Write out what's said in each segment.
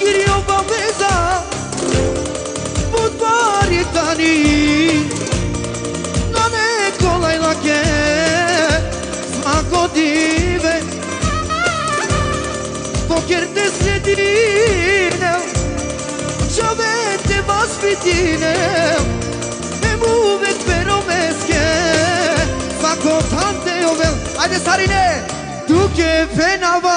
Io baveza Butuari tani Nane kolay lake Smako dive Poker desledine Čavete vaspitine Ne muvet peromeske Svako tante ovel Ajde Sarine Duke fenava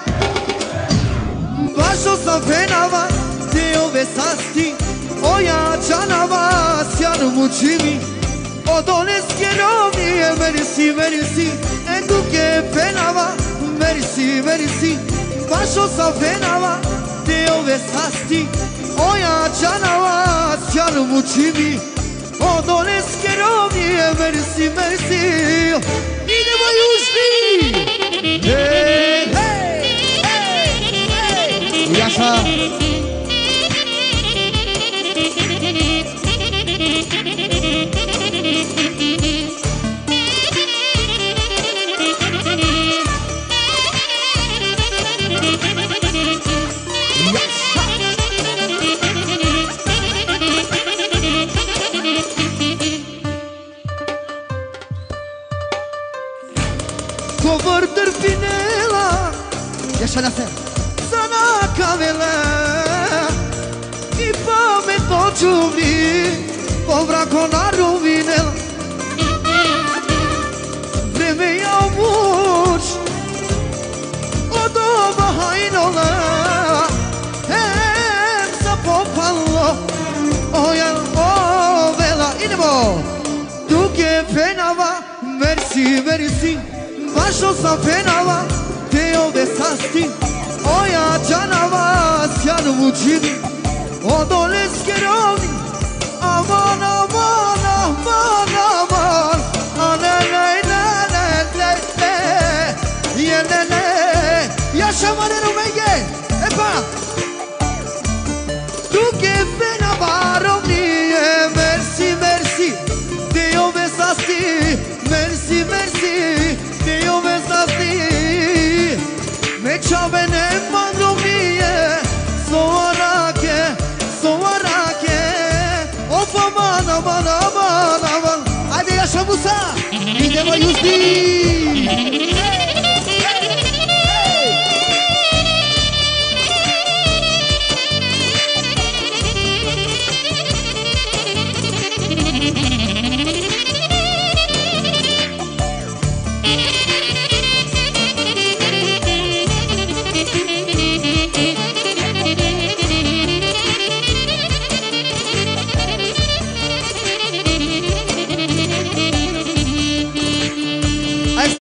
Bašo sam fenava Te ove sasti Ojačanava Sjanu mučimi Od one skjerovnije Merisi, merisi Duke fenava Merisi, merisi Bašo sam fenava Te ove sasti Ojačanava Sjanu mučimi Od one skjerovnije Merisi, merisi Idemo južni Hej, hej, hej, hej Jaša Cover târpinela Iașa la fel Sana cavela I pame točuvni Povra konaru vinela Vreme ja muč Od ova hajnola Hem sa popalo Ojan ovela Idemo Duke fenava Mersi, mersi Bašo sam fenava, te ove sasti Ojačanava, sjanu mučini Od one skjerovni Aman, aman, aman, aman A ne, ne, ne, ne, ne, ne Je ne, ne Jaša mane rumege Epa Duke fenava rovnije Mersi, mersi Te ove sasti Mersi, mersi Te ove sasti Mečave ne mandrovnije Soarake, soarake Of aman, aman, aman, aman Ajde Jaša Musa Idemo južni